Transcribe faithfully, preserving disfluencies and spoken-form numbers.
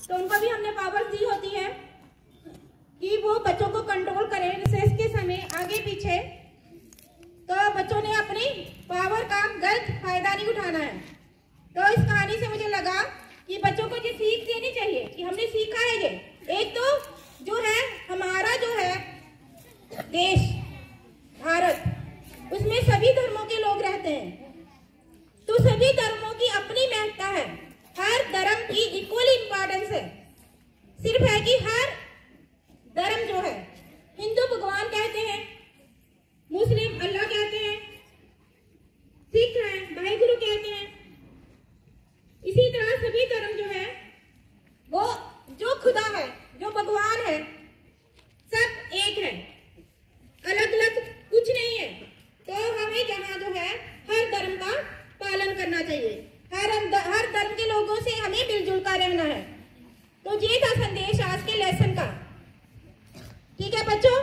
तो उनको भी हमने पावर्स दी होती है कि वो बच्चों को कंट्रोल करें रिसेस के समय आगे पीछे। तो बच्चों ने अपनी पावर का गलत फायदा नहीं उठाना है। तो इस कहानी से मुझे लगा कि बच्चों को ये सीख देनी चाहिए कि हमने सीखा है ये। एक तो जो है हमारा जो है देश भारत, उसमें सभी धर्मों के लोग रहते हैं, तो सभी धर्मों की अपनी महत्ता है। हर धर्म की इक्वल इंपॉर्टेंस है। सिर्फ है कि हर धर्म जो है, हिंदू भगवान कहते हैं, मुस्लिम अल्लाह कहते हैं, सिख है भाई गुरु कहते हैं। इसी तरह सभी धर्म जो है वो जो खुदा है, जो भगवान है, सब एक है, अलग अलग कुछ नहीं है। तो हमें यहाँ जो है हर धर्म का पालन करना चाहिए। हर हर धर्म के लोगों से हमें मिलजुल कर रहना है। तो ये था संदेश आज के लेसन का। ठीक है बच्चों।